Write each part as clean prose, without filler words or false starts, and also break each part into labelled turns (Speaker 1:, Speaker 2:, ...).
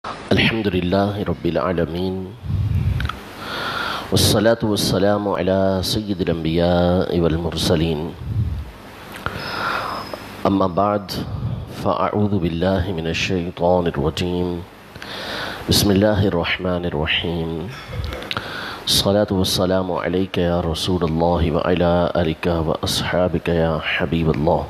Speaker 1: الحمد لله رب العالمين والصلاة والسلام على سيد الأنبياء والمرسلين أما بعد فأعوذ بالله من الشيطان الرجيم بسم الله الرحمن الرحيم الصلاة والسلام عليك يا رسول الله وعلى آلك وأصحابك يا حبيب الله.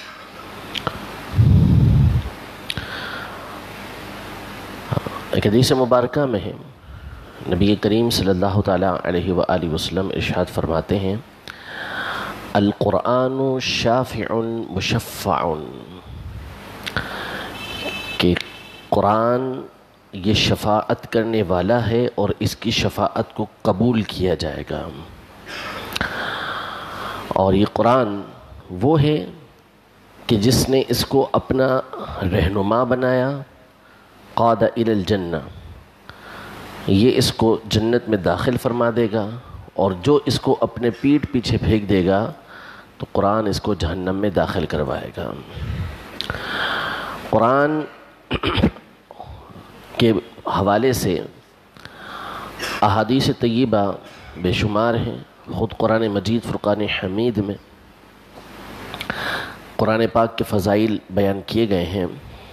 Speaker 1: ایک حدیث مبارکہ میں ہے نبی کریم صلی اللہ تعالیٰ علیہ وآلہ وسلم ارشاد فرماتے ہیں القرآن شافع مشفع، کہ قرآن یہ شفاعت کرنے والا ہے اور اس کی شفاعت کو قبول کیا جائے گا. اور یہ قرآن وہ ہے کہ جس نے اس کو اپنا رہنما بنایا، قاد الی الجنہ، یہ اس کو جنت میں داخل فرما دے گا، اور جو اس کو اپنے پیٹھ پیچھے پھینک دے گا تو قرآن اس کو جہنم میں داخل کروائے گا. قرآن کے حوالے سے احادیث طیبہ بے شمار ہیں. خود قرآن مجید فرقان حمید میں قرآن پاک کے فضائل بیان کیے گئے ہیں.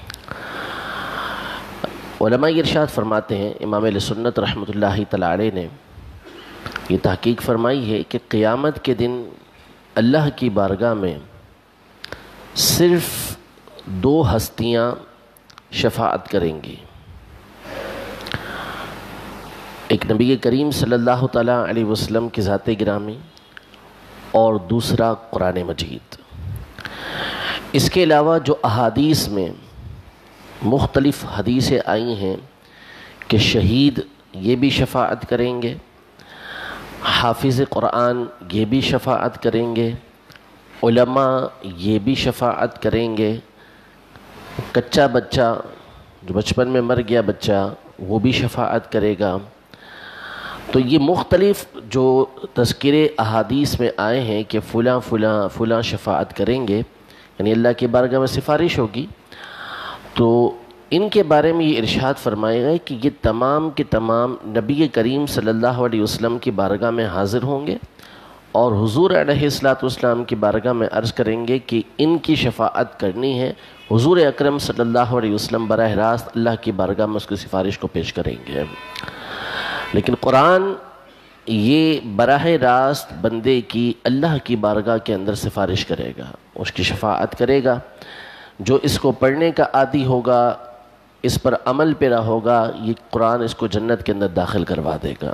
Speaker 1: علماء ارشاد فرماتے ہیں، امام اہل سنت رحمۃ اللہ تعالیٰ علیہ نے یہ تحقیق فرمائی ہے کہ قیامت کے دن اللہ کی بارگاہ میں صرف دو ہستیاں شفاعت کریں گی. ایک نبی کریم صلی اللہ تعالیٰ علیہ وسلم کی ذات گرامی، اور دوسرا قرآن مجید. اس کے علاوہ جو احادیث میں مختلف حدیثیں آئی ہیں کہ شہید یہ بھی شفاعت کریں گے، حافظ قرآن یہ بھی شفاعت کریں گے، علماء یہ بھی شفاعت کریں گے، کچا بچہ جو بچپن میں مر گیا بچہ وہ بھی شفاعت کرے گا. تو یہ مختلف جو تذکرے احادیث میں آئے ہیں کہ فلاں فلاں فلاں شفاعت کریں گے، یعنی اللہ کی بارگاہ میں سفارش ہوگی، تو ان کے بارے میں یہ ارشاد فرمائے گا کہ یہ تمام کے تمام نبی کریم صلی اللہ علیہ وسلم کی بارگاہ میں حاضر ہوں گے، اور حضور علیہ السلام کی بارگاہ میں عرض کریں گے کہ ان کی شفاعت کرنی ہے. حضور اکرم صلی اللہ علیہ وسلم براہ راست اللہ کی بارگاہ میں اس کی سفارش کو پیش کریں گے. لیکن قرآن یہ براہ راست بندے کی اللہ کی بارگاہ کے اندر سفارش کرے گا، اس کی شفاعت کرے گا. جو اس کو پڑھنے کا عادی ہوگا، اس پر عمل پیرا ہوگا، یہ قرآن اس کو جنت کے اندر داخل کروا دے گا.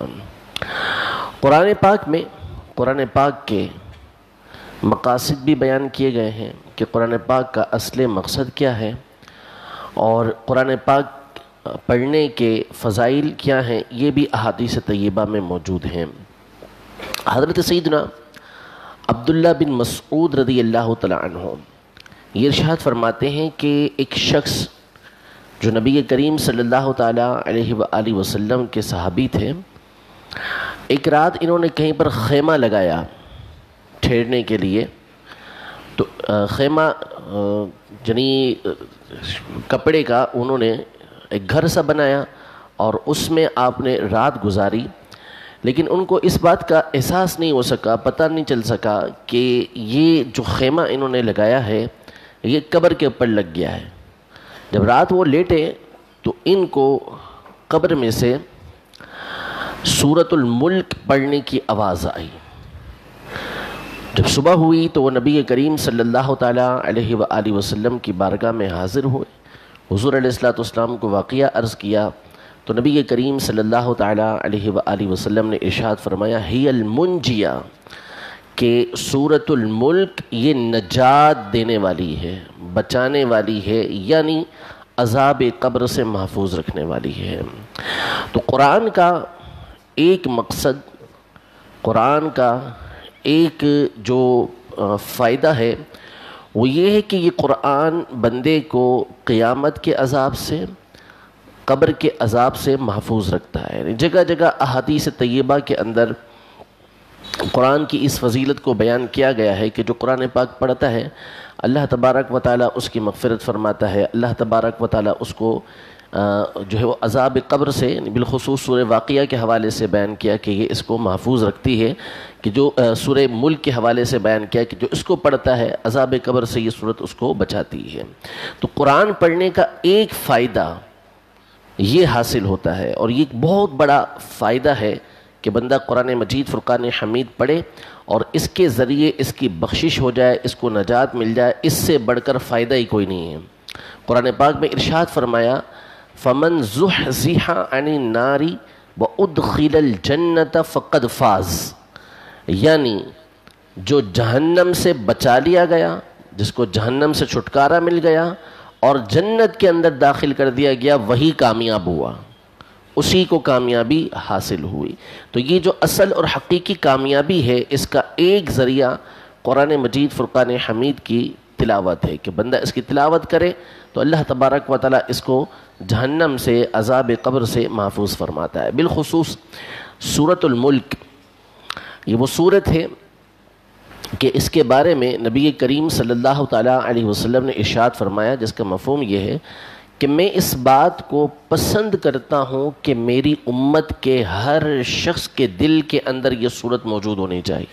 Speaker 1: قرآن پاک کے مقاصد بھی بیان کیے گئے ہیں کہ قرآن پاک کا اصل مقصد کیا ہے، اور قرآن پاک پڑھنے کے فضائل کیا ہیں، یہ بھی احادیث طیبہ میں موجود ہیں. حضرت سیدنا عبداللہ بن مسعود رضی اللہ تعالیٰ عنہ یہ ارشاد فرماتے ہیں کہ ایک شخص جو نبی کریم صلی اللہ تعالیٰ علیہ وآلہ وسلم کے صحابی تھے، ایک رات انہوں نے کہیں پر خیمہ لگایا ٹھہرنے کے لیے. تو خیمہ یعنی کپڑے کا انہوں نے ایک گھر سا بنایا اور اس میں آپ نے رات گزاری. لیکن ان کو اس بات کا احساس نہیں ہو سکا، پتہ نہیں چل سکا کہ یہ جو خیمہ انہوں نے لگایا ہے یہ قبر کے اوپر لگ گیا ہے. جب رات وہ لیٹے تو ان کو قبر میں سے سورۃ الملک پڑھنے کی آواز آئی. جب صبح ہوئی تو وہ نبی کریم صلی اللہ تعالیٰ علیہ وآلہ وسلم کی بارگاہ میں حاضر ہوئے. حضور علیہ السلام کو واقعہ عرض کیا تو نبی کریم صلی اللہ تعالیٰ علیہ وآلہ وسلم نے ارشاد فرمایا ہی المنجیہ، کہ سورۃ الملک یہ نجات دینے والی ہے، بچانے والی ہے، یعنی عذاب قبر سے محفوظ رکھنے والی ہے. تو قرآن کا ایک مقصد، قرآن کا ایک جو فائدہ ہے وہ یہ ہے کہ یہ قرآن بندے کو قیامت کے عذاب سے، قبر کے عذاب سے محفوظ رکھتا ہے. جگہ جگہ احادیث طیبہ کے اندر قرآن کی اس فضیلت کو بیان کیا گیا ہے کہ جو قرآن پاک پڑھتا ہے اللہ تبارک و تعالیٰ اس کی مغفرت فرماتا ہے، اللہ تبارک و تعالیٰ اس کو جو ہے وہ عذاب قبر سے، بالخصوص سورہ واقعہ کے حوالے سے بیان کیا کہ یہ اس کو محفوظ رکھتی ہے، کہ جو سورہ ملک کے حوالے سے بیان کیا کہ جو اس کو پڑھتا ہے عذاب قبر سے یہ صورت اس کو بچاتی ہے۔ تو قرآن پڑھنے کا ایک فائدہ یہ حاصل ہوتا ہے، اور یہ ایک بہت بڑا فائدہ ہے کہ بندہ قرآن مجید فرقان حمید پڑھے اور اس کے ذریعے اس کی بخشش ہو جائے، اس کو نجات مل جائے، اس سے بڑھ کر فائدہ ہی کوئی نہیں ہے۔ قرآن پاک میں ارشاد فرمایا فَمَنْ زُحْزِحَ عَنِ النَّارِ وَأُدْخِلَ الْجَنَّةَ فَقَدْ فَازَ، یعنی جو جہنم سے بچا لیا گیا، جس کو جہنم سے چھٹکارا مل گیا اور جنت کے اندر داخل کر دیا گیا، وہی کامیاب ہوا، اسی کو کامیابی حاصل ہوئی۔ تو یہ جو اصل اور حقیقی کامیابی ہے، اس کا ایک ذریعہ قرآن مجید فرقان حمید کی تلاوت ہے، کہ بندہ اس کی تلاوت کرے تو اللہ تبارک و تعالیٰ اس کو جہنم سے، عذاب قبر سے محفوظ فرماتا ہے۔ بالخصوص سورۃ الملک، یہ وہ سورت ہے کہ اس کے بارے میں نبی کریم صلی اللہ تعالیٰ علیہ وسلم نے ارشاد فرمایا، جس کا مفہوم یہ ہے کہ میں اس بات کو پسند کرتا ہوں کہ میری امت کے ہر شخص کے دل کے اندر یہ صورت موجود ہونی چاہیے۔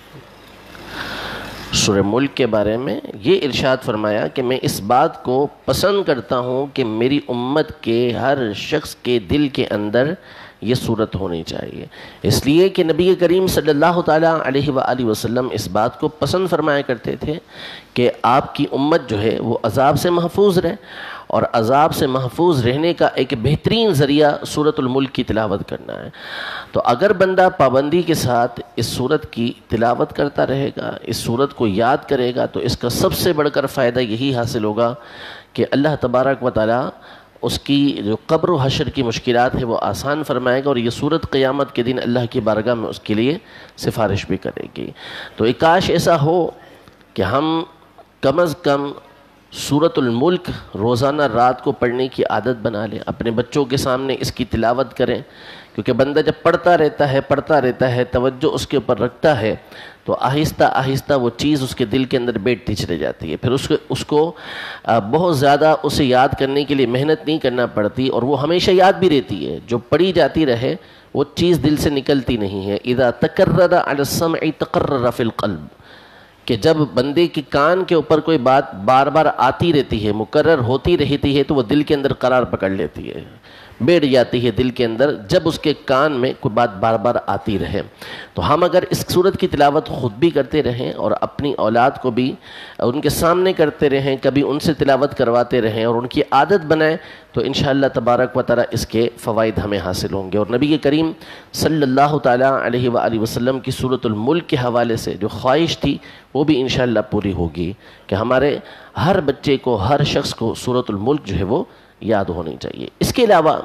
Speaker 1: سورہ ملک کے بارے میں یہ ارشاد فرمایا کہ میں اس بات کو پسند کرتا ہوں کہ میری امت کے ہر شخص کے دل کے اندر یہ صورت ہونی چاہیے، اس لیے کہ نبی کریم صلی اللہ تعالیٰ علیہ وآلہ وسلم اس بات کو پسند فرمایا کرتے تھے کہ آپ کی امت جو ہے وہ عذاب سے محفوظ رہے، اور عذاب سے محفوظ رہنے کا ایک بہترین ذریعہ سورۃ الملک کی تلاوت کرنا ہے۔ تو اگر بندہ پابندی کے ساتھ اس سورت کی تلاوت کرتا رہے گا، اس سورت کو یاد کرے گا، تو اس کا سب سے بڑھ کر فائدہ یہی حاصل ہوگا کہ اللہ تبارک و تعالیٰ اس کی جو قبر و حشر کی مشکلات ہے وہ آسان فرمائے گا، اور یہ صورت قیامت کے دن اللہ کی بارگاہ میں اس کے لیے سفارش بھی کرے گی۔ تو کاش ایسا ہو کہ ہم کم از کم سورۃ الملک روزانہ رات کو پڑھنے کی عادت بنا لیں، اپنے بچوں کے سامنے اس کی تلاوت کریں، کیونکہ بندہ جب پڑھتا رہتا ہے توجہ اس کے اوپر رکھتا ہے تو آہستہ آہستہ وہ چیز اس کے دل کے اندر بیٹھتی چلی جاتی ہے، پھر اس کو بہت زیادہ اسے یاد کرنے کے لیے محنت نہیں کرنا پڑتی، اور وہ ہمیشہ یاد بھی رہتی ہے۔ جو پڑھی جاتی رہے وہ چیز دل سے نکلتی نہیں ہے۔ اذا تکرر علی السمع تقرر فی القلب، کہ جب بندے کے کان کے اوپر کوئی بات بار بار آتی رہتی ہے، مکرر ہوتی رہتی ہے، تو وہ دل کے اندر قرار پکڑ لیتی ہے، بیٹھ جاتی ہے دل کے اندر، جب اس کے کان میں کوئی بات بار بار آتی رہے۔ تو ہم اگر اس صورت کی تلاوت خود بھی کرتے رہیں اور اپنی اولاد کو بھی ان کے سامنے کرتے رہیں، کبھی ان سے تلاوت کرواتے رہیں اور ان کی عادت بنائیں، تو انشاءاللہ تبارک و تعالیٰ اس کے فوائد ہمیں حاصل ہوں گے۔ اور نبی کریم صلی اللہ تعالیٰ علیہ وآلہ وسلم کی سورۃ الملک کے حوالے سے جو خواہش تھی وہ بھی انشاءاللہ پوری ہوگی، کہ ہمارے ہر بچے کو، ہر شخص کو سورۃ الملک جو ہے وہ یاد ہونی چاہیے۔ اس کے علاوہ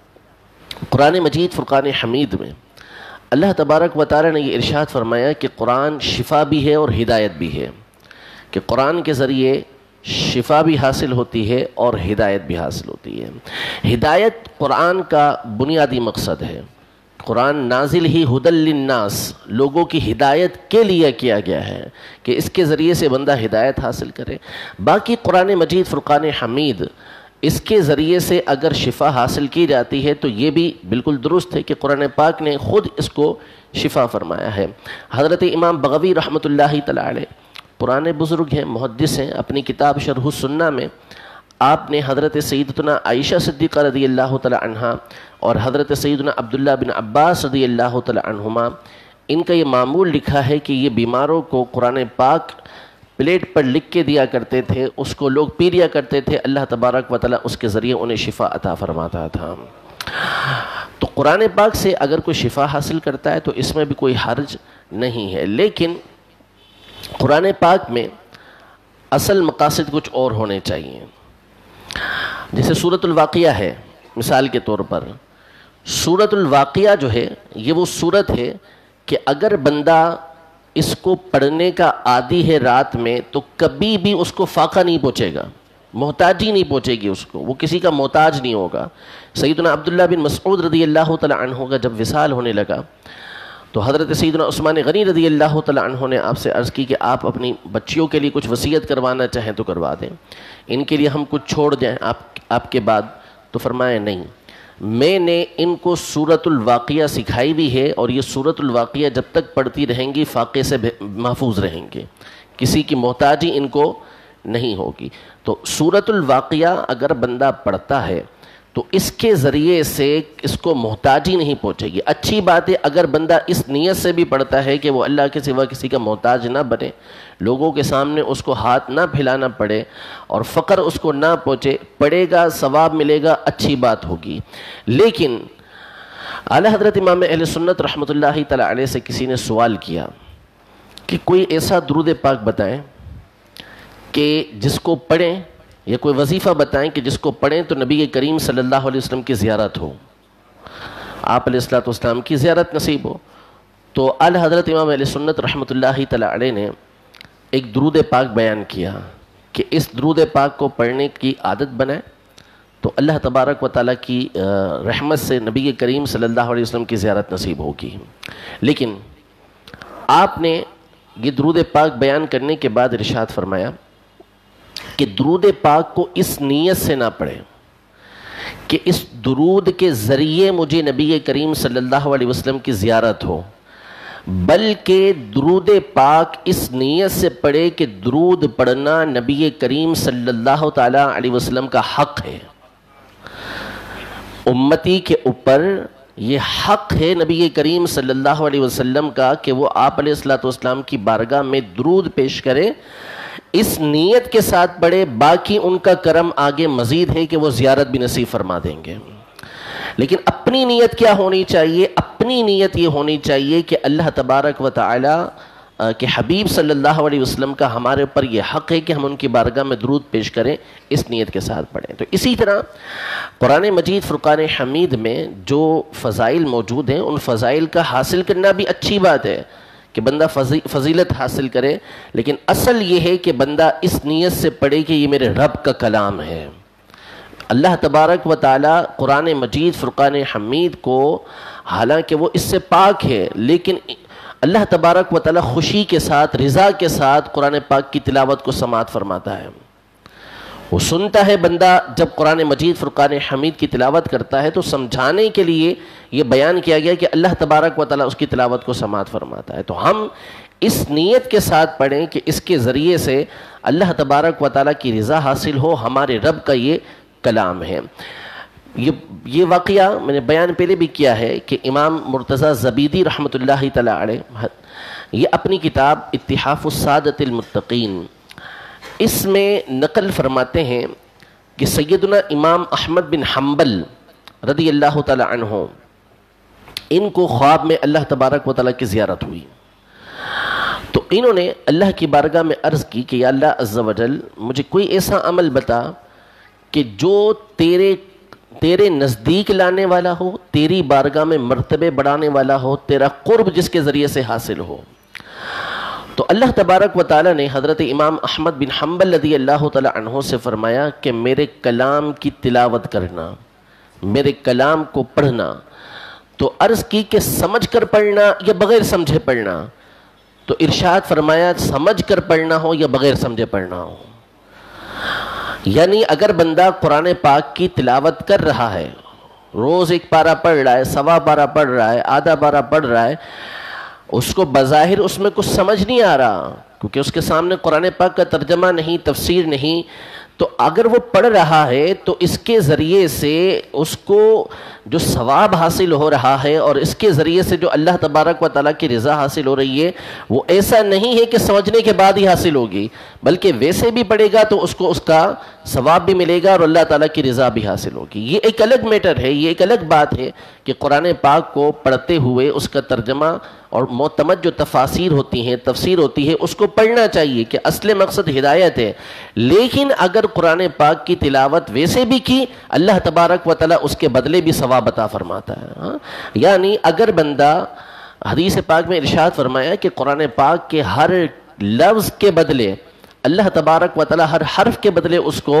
Speaker 1: قرآن مجید فرقان حمید میں اللہ تبارک و تعالیٰ نے یہ ارشاد فرمایا کہ قرآن شفا بھی ہے اور ہدایت بھی ہے، کہ قرآن کے ذریعے شفا بھی حاصل ہوتی ہے اور ہدایت بھی حاصل ہوتی ہے۔ ہدایت قرآن کا بنیادی مقصد ہے۔ قرآن نازل ہی ہدی للناس، لوگوں کی ہدایت کے لیے کیا گیا ہے کہ اس کے ذریعے سے بندہ ہدایت حاصل کرے۔ باقی قرآن مجید فرقان حمید، اس کے ذریعے سے اگر شفا حاصل کی جاتی ہے تو یہ بھی بالکل درست ہے کہ قرآن پاک نے خود اس کو شفا فرمایا ہے۔ حضرت امام بغوی رحمۃ اللہ تعالی علیہ پرانے بزرگ ہیں، محدث ہیں، اپنی کتاب شرح السنہ میں آپ نے حضرت سیدتنا عائشہ صدیقہ رضی اللہ تعالی عنہا اور حضرت سیدنا عبداللہ بن عباس رضی اللہ تعالی عنہما، ان کا یہ معمول لکھا ہے کہ یہ بیماروں کو قرآن پاک پلیٹ پر لکھ کے دیا کرتے تھے، اس کو لوگ پی لیا کرتے تھے، اللہ تبارک و تعالیٰ اس کے ذریعے انہیں شفا عطا فرماتا تھا۔ تو قرآن پاک سے اگر کوئی شفا حاصل کرتا ہے تو اس میں بھی کوئی حرج نہیں ہے، لیکن قرآن پاک میں اصل مقاصد کچھ اور ہونے چاہیے۔ جیسے سورۃ الواقعہ ہے، مثال کے طور پر سورۃ الواقعہ جو ہے یہ وہ سورت ہے کہ اگر بندہ اس کو پڑھنے کا عادی ہے رات میں تو کبھی بھی اس کو فاقہ نہیں پہنچے گا، محتاجی نہیں پہنچے گی اس کو، وہ کسی کا محتاج نہیں ہوگا۔ سیدنا عبداللہ بن مسعود رضی اللہ تعالی عنہ کا جب وصال ہونے لگا تو حضرت سیدنا عثمان غنی رضی اللہ تعالی عنہ نے آپ سے عرض کی کہ آپ اپنی بچیوں کے لیے کچھ وصیت کروانا چاہیں تو کروا دیں، ان کے لیے ہم کچھ چھوڑ جائیں آپ کے بعد۔ تو فرمایا نہیں، میں نے ان کو سورۃ الواقعہ سکھائی بھی ہے، اور یہ سورۃ الواقعہ جب تک پڑھتی رہیں گی فاقے سے محفوظ رہیں گے، کسی کی محتاجی ان کو نہیں ہوگی۔ تو سورۃ الواقعہ اگر بندہ پڑھتا ہے تو اس کے ذریعے سے اس کو محتاجی نہیں پہنچے گی۔ اچھی بات ہے اگر بندہ اس نیت سے بھی پڑھتا ہے کہ وہ اللہ کے سوا کسی کا محتاج نہ بنے، لوگوں کے سامنے اس کو ہاتھ نہ پھیلانا پڑے اور فقر اس کو نہ پہنچے، پڑھے گا، ثواب ملے گا، اچھی بات ہوگی۔ لیکن اعلیٰ حضرت امام اہل سنت رحمۃ اللہ تعالی علیہ سے کسی نے سوال کیا کہ کوئی ایسا درود پاک بتائیں کہ جس کو پڑھیں، یا کوئی وظیفہ بتائیں کہ جس کو پڑھیں تو نبی کریم صلی اللہ علیہ وسلم کی زیارت ہو، آپ علیہ الصلوۃ والسلام کی زیارت نصیب ہو۔ تو اعلیٰ حضرت امام اہل سنت رحمۃ اللہ تعالی علیہ نے ایک درود پاک بیان کیا کہ اس درود پاک کو پڑھنے کی عادت بنائیں تو اللہ تبارک و تعالیٰ کی رحمت سے نبی کریم صلی اللہ علیہ وسلم کی زیارت نصیب ہوگی۔ لیکن آپ نے یہ درود پاک بیان کرنے کے بعد ارشاد فرمایا کہ درود پاک کو اس نیت سے نہ پڑھیں کہ اس درود کے ذریعے مجھے نبی کریم صلی اللہ علیہ وسلم کی زیارت ہو، بلکہ درود پاک اس نیت سے پڑھے کہ درود پڑھنا نبی کریم صلی اللہ تعالی علیہ وسلم کا حق ہے، امتی کے اوپر یہ حق ہے نبی کریم صلی اللہ علیہ وسلم کا کہ وہ آپ علیہ الصلوۃ والسلام کی بارگاہ میں درود پیش کرے، اس نیت کے ساتھ پڑھے، باقی ان کا کرم آگے مزید ہے کہ وہ زیارت بھی نصیب فرما دیں گے۔ لیکن اپنی نیت کیا ہونی چاہیے؟ اپنی نیت یہ ہونی چاہیے کہ اللہ تبارک و تعالی کہ حبیب صلی اللہ علیہ وسلم کا ہمارے اوپر یہ حق ہے کہ ہم ان کی بارگاہ میں درود پیش کریں، اس نیت کے ساتھ پڑھیں۔ تو اسی طرح قرآن مجید فرقان حمید میں جو فضائل موجود ہیں ان فضائل کا حاصل کرنا بھی اچھی بات ہے کہ بندہ فضیلت حاصل کرے، لیکن اصل یہ ہے کہ بندہ اس نیت سے پڑھے کہ یہ میرے رب کا کلام ہے۔ اللہ تبارک و تعالی قرآن مجید فرقان حمید کو حالانکہ وہ اس سے پاک ہے، لیکن اللہ تبارک و تعالی خوشی کے ساتھ، رضا کے ساتھ قرآن پاک کی تلاوت کو سماعت فرماتا ہے۔ وہ سنتا ہے بندہ جب قرآن مجید فرقان حمید کی تلاوت کرتا ہے تو سمجھانے کے لیے یہ بیان کیا گیا کہ اللہ تبارک و تعالی اس کی تلاوت کو سماعت فرماتا ہے۔ تو ہم اس نیت کے ساتھ پڑھیں کہ اس کے ذریعے سے اللہ تبارک و تعالی کی رضا حاصل ہو، ہمارے رب کا یہ کلام ہے۔ یہ واقعہ میں نے بیان پہلے بھی کیا ہے کہ امام مرتضی زبیدی رحمۃ اللہ تعالی علیہ یہ اپنی کتاب اتحاف السادۃ المتقین اس میں نقل فرماتے ہیں کہ سیدنا امام احمد بن حنبل رضی اللہ تعالی عنہ ان کو خواب میں اللہ تبارک و تعالی کی زیارت ہوئی، تو انہوں نے اللہ کی بارگاہ میں عرض کی کہ یا اللہ عز و جل مجھے کوئی ایسا عمل بتا کہ جو تیرے نزدیک لانے والا ہو، تیری بارگاہ میں مرتبے بڑھانے والا ہو، تیرا قرب جس کے ذریعے سے حاصل ہو۔ تو اللہ تبارک و تعالی نے حضرت امام احمد بن حنبل رضی اللہ تعالی عنہ سے فرمایا کہ میرے کلام کی تلاوت کرنا، میرے کلام کو پڑھنا۔ تو عرض کی کہ سمجھ کر پڑھنا یا بغیر سمجھے پڑھنا؟ تو ارشاد فرمایا سمجھ کر پڑھنا ہو یا بغیر سمجھے پڑھنا ہو۔ یعنی اگر بندہ قرآن پاک کی تلاوت کر رہا ہے، روز ایک پارہ پڑھ رہا ہے، سوا پارہ پڑھ رہا ہے، آدھا پارہ پڑھ رہا ہے، اس کو بظاہر اس میں کچھ سمجھ نہیں آ رہا کیونکہ اس کے سامنے قرآن پاک کا ترجمہ نہیں، تفسیر نہیں، تو اگر وہ پڑھ رہا ہے تو اس کے ذریعے سے اس کو جو ثواب حاصل ہو رہا ہے اور اس کے ذریعے سے جو اللہ تبارک و تعالیٰ کی رضا حاصل ہو رہی ہے وہ ایسا نہیں ہے کہ سمجھنے کے بعد ہی حاصل ہوگی، بلکہ ویسے بھی پڑھے گا تو اس کو اس کا ثواب بھی ملے گا اور اللہ تعالیٰ کی رضا بھی حاصل ہوگی۔ یہ ایک الگ میٹر ہے، یہ ایک الگ بات ہے کہ قرآن پاک کو پڑھتے ہوئے اس کا ترجمہ اور معتمد جو تفاسیر ہوتی ہیں، تفسیر ہوتی ہے، اس کو پڑھنا چاہیے کہ اصل مقصد ہدایت ہے۔ لیکن اگر قرآن پاک کی تلاوت ویسے بھی کی، اللہ تبارک و تعالیٰ اس کے بدلے بھی ثواب عطا فرماتا ہے۔ یعنی اگر بندہ، حدیث پاک میں ارشاد فرمایا کہ قرآن پاک کے ہر لفظ کے بدلے اللہ تبارک و تعالیٰ ہر حرف کے بدلے اس کو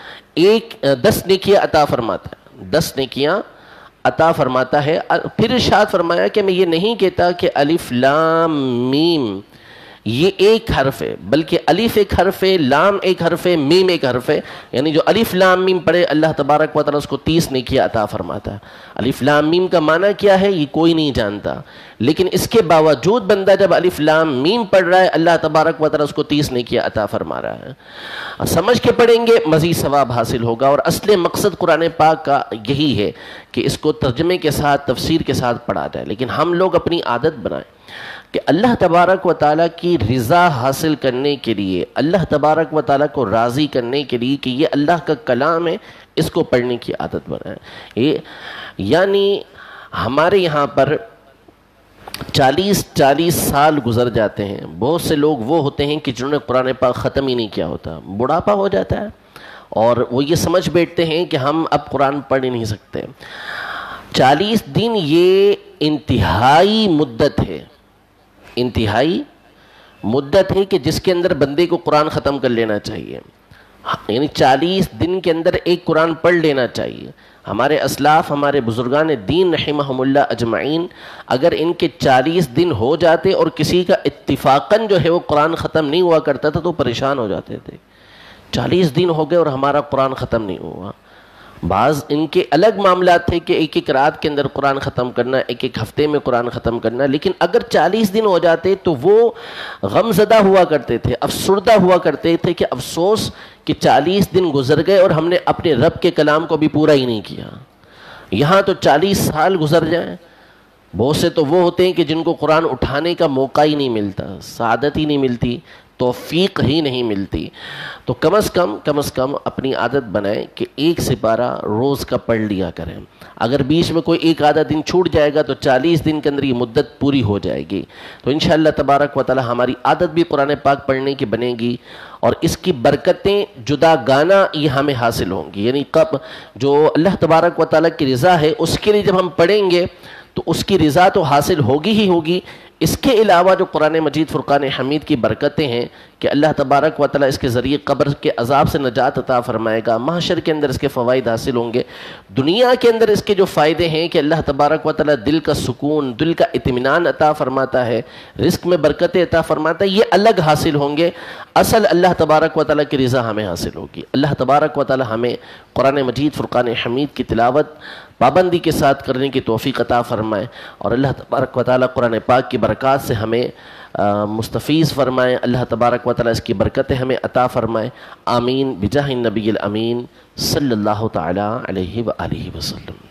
Speaker 1: 10 نیکیاں عطا فرماتا ہے، 10 نیکیاں عطا فرماتا ہے۔ پھر ارشاد فرمایا کہ میں یہ نہیں کہتا کہ الف لام میم یہ ایک حرف ہے، بلکہ الف ایک حرف ہے، لام ایک حرف ہے، میم ایک حرف ہے. یعنی جو الف لام میم پڑھے اللہ تبارک و تعالیٰ اس کو 30 نیکیاں عطا فرماتا ہے. الف لام میم کا معنی کیا ہے یہ کوئی نہیں جانتا، لیکن اس کے باوجود بندہ جب الف لام میم پڑھ رہا ہے اللہ تبارک و تعالیٰ اس کو 30 نیکیاں عطا فرما رہا ہے. سمجھ کے پڑھیں گے مزید ثواب حاصل ہوگا. اور اصل مقصد قرآن پاک کا یہی ہے کہ اس کو ترجمے کے ساتھ تفسیر کے ساتھ پڑھا جائے، لیکن ہم لوگ اپنی عادت بنائیں کہ اللہ تبارک و تعالیٰ کی رضا حاصل کرنے کے لیے، اللہ تبارک و تعالیٰ کو راضی کرنے کے لیے کہ یہ اللہ کا کلام ہے، اس کو پڑھنے کی عادت بنائیں. یعنی ہمارے یہاں پر 40 سال گزر جاتے ہیں. بہت سے لوگ وہ ہوتے ہیں کہ جنہوں نے قرآن پاک ختم ہی نہیں کیا ہوتا، بڑھاپا ہو جاتا ہے اور وہ یہ سمجھ بیٹھتے ہیں کہ ہم اب قرآن پڑھ ہی نہیں سکتے. 40 دن یہ انتہائی مدت ہے، انتہائی مدت ہے کہ جس کے اندر بندے کو قرآن ختم کر لینا چاہیے. یعنی 40 دن کے اندر ایک قرآن پڑھ لینا چاہیے. ہمارے اسلاف، ہمارے بزرگان دین رحمہم اللہ اجمعین، اگر ان کے 40 دن ہو جاتے اور کسی کا اتفاقاً جو ہے وہ قرآن ختم نہیں ہوا کرتا تھا تو پریشان ہو جاتے تھے. 40 دن ہو گئے اور ہمارا قرآن ختم نہیں ہوا. بعض ان کے الگ معاملات تھے کہ ایک ایک رات کے اندر قرآن ختم کرنا، ایک ایک ہفتے میں قرآن ختم کرنا، لیکن اگر 40 دن ہو جاتے تو وہ غم زدہ ہوا کرتے تھے، افسردہ ہوا کرتے تھے کہ افسوس کہ 40 دن گزر گئے اور ہم نے اپنے رب کے کلام کو بھی پورا ہی نہیں کیا. یہاں تو 40 سال گزر جائیں. بہت سے تو وہ ہوتے ہیں کہ جن کو قرآن اٹھانے کا موقع ہی نہیں ملتا، سعادت ہی نہیں ملتی، توفیق ہی نہیں ملتی. تو کم از کم اپنی عادت بنائیں کہ ایک سپارہ روز کا پڑھ لیا کریں. اگر بیچ میں کوئی ایک آدھا دن چھوٹ جائے گا تو 40 دن کے اندر یہ مدت پوری ہو جائے گی. تو انشاءاللہ تبارک و تعالی ہماری عادت بھی قرآن پاک پڑھنے کی بنے گی اور اس کی برکتیں جدا گانا یہ ہمیں حاصل ہوں گی. یعنی جو اللہ تبارک و تعالی کی رضا ہے اس کے لیے جب ہم پڑھیں گے تو اس کی رضا تو حاصل ہوگی ہی ہوگی. اس کے علاوہ جو قرآن مجید فرقان حمید کی برکتیں ہیں کہ اللہ تبارک و تعالیٰ اس کے ذریعے قبر کے عذاب سے نجات عطا فرمائے گا، محشر کے اندر اس کے فوائد حاصل ہوں گے، دنیا کے اندر اس کے جو فائدے ہیں کہ اللہ تبارک و تعالیٰ دل کا سکون، دل کا اطمینان عطا فرماتا ہے، رزق میں برکتیں عطا فرماتا ہے، یہ الگ حاصل ہوں گے. اصل اللہ تبارک و تعالیٰ کی رضا ہمیں حاصل ہوگی. اللہ تبارک و تعالیٰ ہمیں قرآن مجید فرقان حمید کی تلاوت پابندی کے ساتھ کرنے کی توفیق عطا فرمائے اور اللہ تبارک و تعالیٰ قرآن پاک کی برکات سے ہمیں مستفیض فرمائے. اللہ تبارک و تعالیٰ اس کی برکتیں ہمیں عطا فرمائے. آمین بجاہ النبی الامین صلی اللہ تعالیٰ علیہ وآلہ وسلم.